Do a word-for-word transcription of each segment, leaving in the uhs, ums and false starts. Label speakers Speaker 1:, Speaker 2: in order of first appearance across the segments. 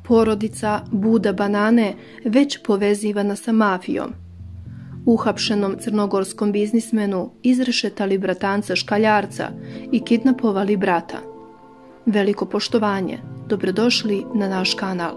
Speaker 1: porodica Buda Banane već povezivana sa mafijom. Uhapšenom crnogorskom biznismenu izrešetali bratanca Škaljarca i kidnapovali brata. Veliko poštovanje, dobrodošli na naš kanal.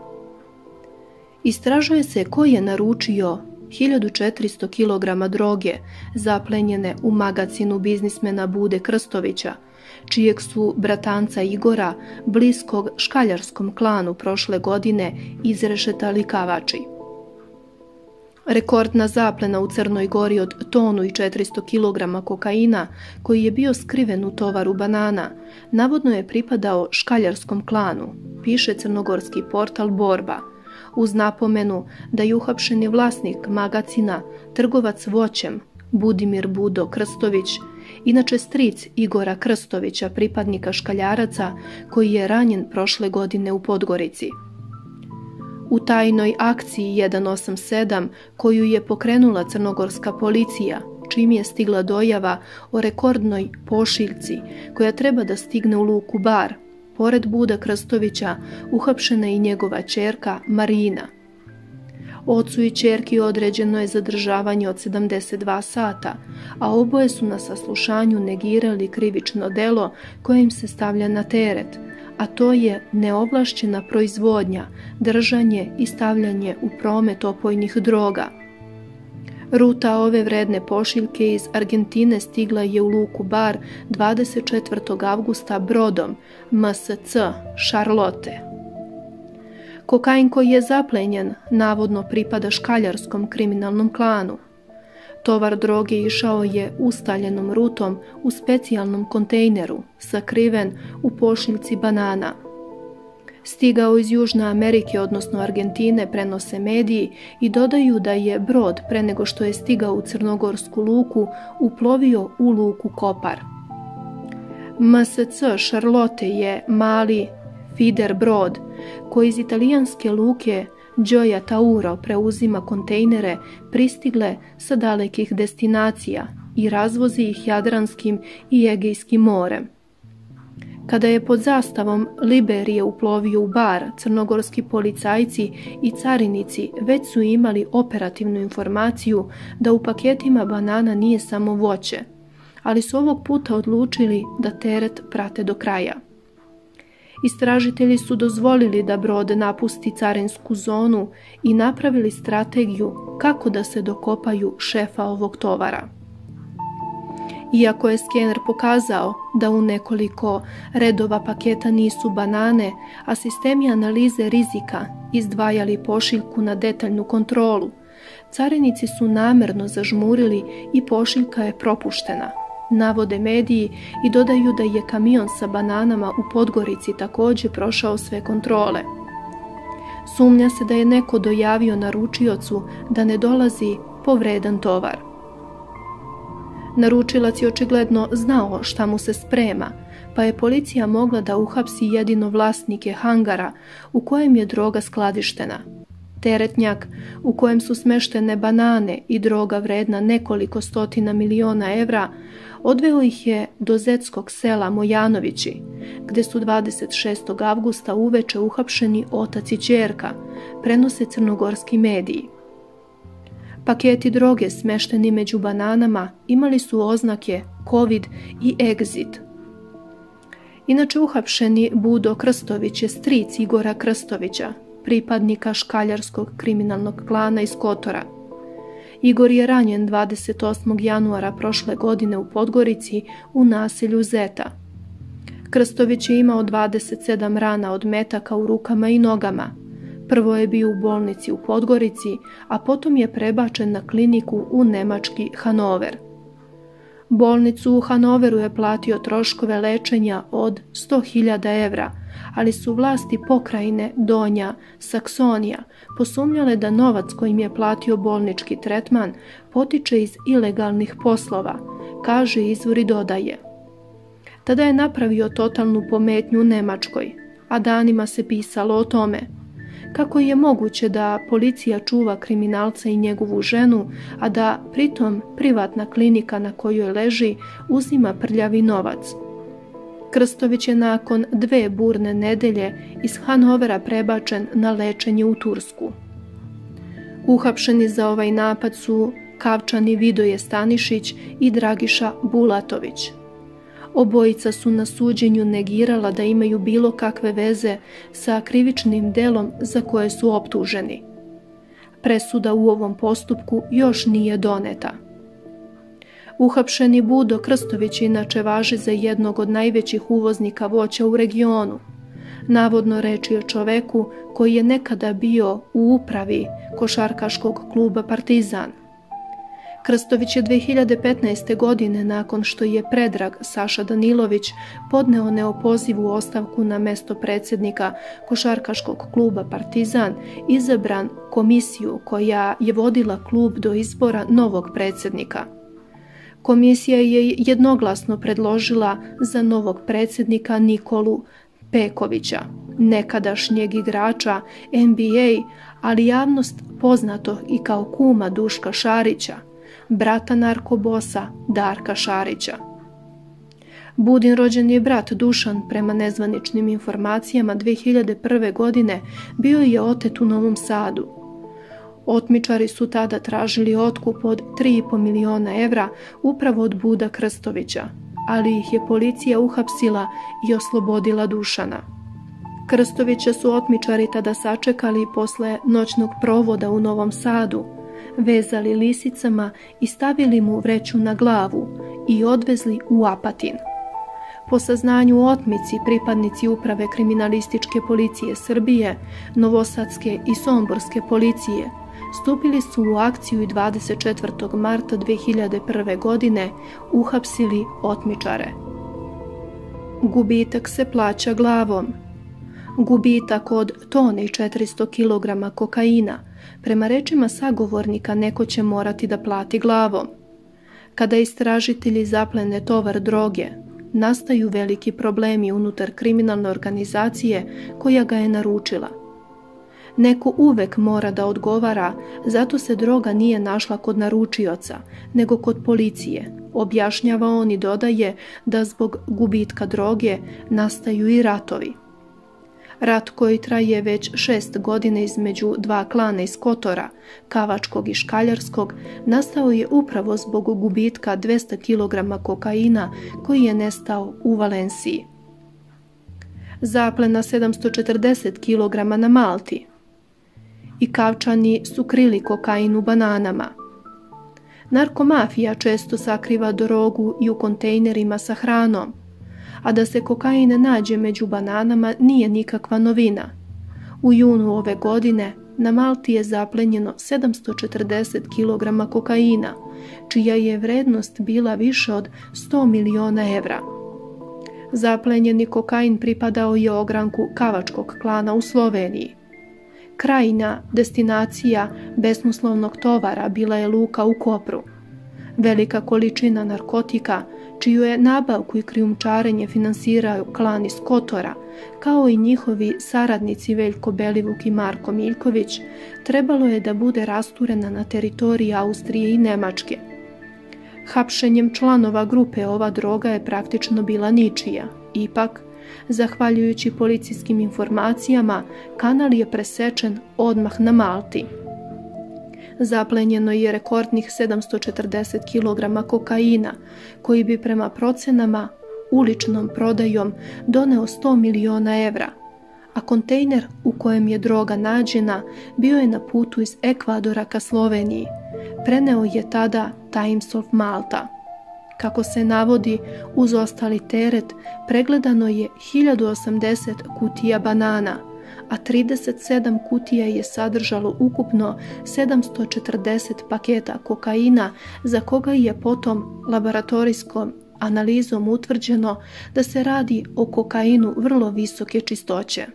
Speaker 1: Istražuje se ko je naručio hiljadu četiristo kilograma droge zaplenjene u magacinu biznismena Bude Krstovića, čijeg su bratanca Igora, bliskog škaljarskom klanu prošle godine, izrešetali kavači. Rekordna zaplena u Crnoj Gori od tonu i četiristo kilograma kokaina, koji je bio skriven u tovaru banana, navodno je pripadao škaljarskom klanu, piše crnogorski portal Borba, uz napomenu da je uhapšeni vlasnik magacina, trgovac voćem, Budimir Budo Krstović, inače stric Igora Krstovića, pripadnika Škaljaraca, koji je ranjen prošle godine u Podgorici. U tajnoj akciji jedan osam sedam, koju je pokrenula crnogorska policija, čim je stigla dojava o rekordnoj pošiljci koja treba da stigne u luku Bar, pored Buda Krstovića uhapšena je i njegova ćerka Marina. Ocu i ćerki određeno je zadržavanje od sedamdeset dva sata, a oboje su na saslušanju negirali krivično delo koje im se stavlja na teret, a to je neovlašćena proizvodnja, držanje i stavljanje u promet opojnih droga. Ruta ove vredne pošiljke iz Argentine stigla je u luku Bar dvadeset četvrtog avgusta brodom M S C Charlotte. Kokain koji je zaplenjen navodno pripada škaljarskom kriminalnom klanu. Tovar droge išao je ustaljenom rutom u specijalnom kontejneru, sakriven u pošiljci banana. Stigao iz Južne Amerike, odnosno Argentine, prenose mediji i dodaju da je brod, pre nego što je stigao u crnogorsku luku, uplovio u luku Kopar. M S C Charlotte je mali fider brod koji iz italijanske luke Gioia Tauro preuzima kontejnere pristigle sa dalekih destinacija i razvozi ih Jadranskim i Egejskim morem. Kada je pod zastavom Liberije uplovio u Bar, crnogorski policajci i carinici već su imali operativnu informaciju da u paketima banana nije samo voće, ali su ovog puta odlučili da teret prate do kraja. Istražitelji su dozvolili da brod napusti carinsku zonu i napravili strategiju kako da se dokopaju šefa ovog tovara. Iako je skener pokazao da u nekoliko redova paketa nisu banane, a sistemi analize rizika izdvajali pošiljku na detaljnu kontrolu, carinici su namerno zažmurili i pošiljka je propuštena, navode mediji i dodaju da je kamion sa bananama u Podgorici također prošao sve kontrole. Sumnja se da je neko dojavio naručiocu da ne dolazi po vredan tovar. Naručilac je očigledno znao šta mu se sprema, pa je policija mogla da uhapsi jedino vlasnike hangara u kojem je droga skladištena. Teretnjak u kojem su smeštene banane i droga vredna nekoliko stotina miliona evra odveo ih je do zetskog sela Mojanovići, gde su dvadeset šestog avgusta uveče uhapšeni otac i ćerka, prenose crnogorski mediji. Paketi droge smešteni među bananama imali su oznake Covid i Exit. Inače, uhapšeni Budo Krstović je stric Igora Krstovića, pripadnika škaljarskog kriminalnog klana iz Kotora. Igor je ranjen dvadeset osmog januara prošle godine u Podgorici u naselju Zeta. Krstović je imao dvadeset sedam rana od metaka u rukama i nogama. Prvo je bio u bolnici u Podgorici, a potom je prebačen na kliniku u nemački Hanover. Bolnicu u Hanoveru je platio troškove lečenja od sto hiljada evra, ali su vlasti pokrajine Donja Saksonija posumnjale da novac kojim je platio bolnički tretman potiče iz ilegalnih poslova, kaže izvor i dodaje. Tada je napravio totalnu pometnju u Nemačkoj, a danima se pisalo o tome. Kako je moguće da policija čuva kriminalca i njegovu ženu, a da pritom privatna klinika na kojoj leži uzima prljavi novac? Krstović je nakon dve burne nedelje iz Hanovera prebačen na lečenje u Tursku. Uhapšeni za ovaj napad su Kavčani Vidoje Stanišić i Dragiša Bulatović. Obojica su na suđenju negirala da imaju bilo kakve veze sa krivičnim delom za koje su optuženi. Presuda u ovom postupku još nije doneta. Uhapšeni Budo Krstović inače važi za jednog od najvećih uvoznika voća u regionu. Navodno reč je o čoveku koji je nekada bio u upravi košarkaškog kluba Partizan. Krstović je dve hiljade petnaeste. godine, nakon što je Predrag Saša Danilović podneo neopozivu ostavku na mesto predsjednika košarkaškog kluba Partizan, izabran komisiju koja je vodila klub do izbora novog predsjednika. Komisija je jednoglasno predložila za novog predsjednika Nikolu Pekovića, nekadašnjeg igrača N B A, ali javnost poznato i kao kuma Duška Šarića, brata narkobosa Darka Šarića. Budin rođeni brat Dušan, prema nezvaničnim informacijama, dve hiljade prve. godine bio je otet u Novom Sadu. Otmičari su tada tražili otkup od tri i po miliona evra upravo od Buda Krstovića, ali ih je policija uhapsila i oslobodila Dušana. Krstovića su otmičari tada sačekali posle noćnog provoda u Novom Sadu, vezali lisicama i stavili mu vreću na glavu i odvezli u Apatin. Po saznanju o otmici, pripadnici uprave kriminalističke policije Srbije, novosadske i somborske policije stupili su u akciju i dvadeset četvrtog marta dve hiljade prve. godine uhapsili otmičare. Gubitak se plaća glavom. Gubitak od tone i četiristo kilograma kokaina, prema rečima sagovornika, neko će morati da plati glavom. Kada istražitelji zaplene tovar droge, nastaju veliki problemi unutar kriminalne organizacije koja ga je naručila. Neko uvek mora da odgovara, zato se droga nije našla kod naručioca, nego kod policije, objašnjava on i dodaje da zbog gubitka droge nastaju i ratovi. Rat koji traje već šest godina između dva klana iz Kotora, Kavačkog i Škaljarskog, nastao je upravo zbog gubitka dvesta kilograma kokaina koji je nestao u Valenciji. Zaplena sedamsto četrdeset kilograma na Malti. I Kavčani su krili kokain u bananama. Narkomafija često sakriva drogu i u kontejnerima sa hranom, a da se kokain nađe među bananama nije nikakva novina. U junu ove godine na Malti je zaplenjeno sedamsto četrdeset kilograma kokaina, čija je vrednost bila više od sto miliona evra. Zaplenjeni kokain pripadao je ogranku Kavačkog klana u Sloveniji. Krajnja destinacija besmuslovnog tovara bila je luka u Kopru. Velika količina narkotika, čiju je nabavku i krijumčarenje finansirao klan iz Kotora, kao i njihovi saradnici Veljko Belivuk i Marko Miljković, trebalo je da bude rasturena na teritoriji Austrije i Nemačke. Hapšenjem članova grupe ova droga je praktično bila ničija. Ipak, zahvaljujući policijskim informacijama, kanal je presečen odmah na Malti. Zaplenjeno je rekordnih sedamsto četrdeset kilograma kokaina, koji bi prema procenama uličnom prodajom doneo sto miliona evra, a kontejner u kojem je droga nađena bio je na putu iz Ekvadora ka Sloveniji. Preneo je tada Times of Malta. Kako se navodi, uz ostali teret pregledano je hiljadu osamdeset kutija banana, a trideset sedam kutija je sadržalo ukupno sedamsto četrdeset paketa kokaina, za koga je potom laboratorijskom analizom utvrđeno da se radi o kokainu vrlo visoke čistoće.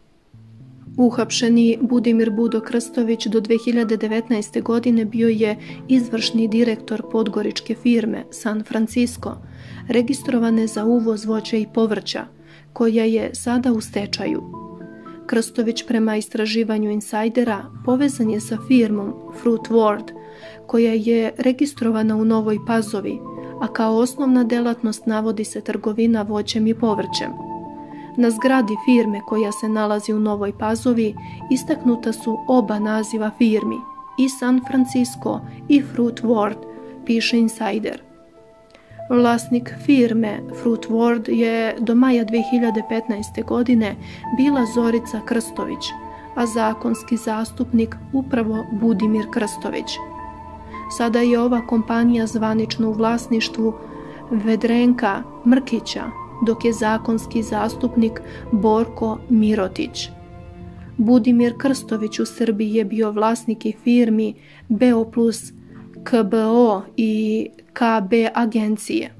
Speaker 1: Uhapšeni Budimir Budo Krstović do dve hiljade devetnaeste. godine bio je izvršni direktor podgoričke firme San Francisco, registrovane za uvoz voća i povrća, koja je sada u stečaju. Krstović, prema istraživanju insajdera, povezan je sa firmom Fruit World, koja je registrovana u Novoj Pazovi, a kao osnovna delatnost navodi se trgovina voćem i povrćem. Na zgradi firme koja se nalazi u Novoj Pazovi istaknuta su oba naziva firmi, i San Francisco i Fruit World, piše Insider. Vlasnik firme Fruit World je do maja dve hiljade petnaeste. godine bila Zorica Krstović, a zakonski zastupnik upravo Budimir Krstović. Sada je ova kompanija zvanično u vlasništvu Vedrenka Mrkića, dok je zakonski zastupnik Borko Mirotić. Budimir Krstović u Srbiji je bio vlasnik i firmi Beoplus, K B O i K B agencije.